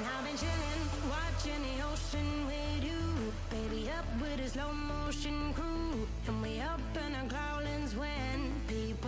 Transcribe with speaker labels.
Speaker 1: I've been chilling, watching the ocean with you. Baby, up with a slow motion crew. And we up in our growlings when people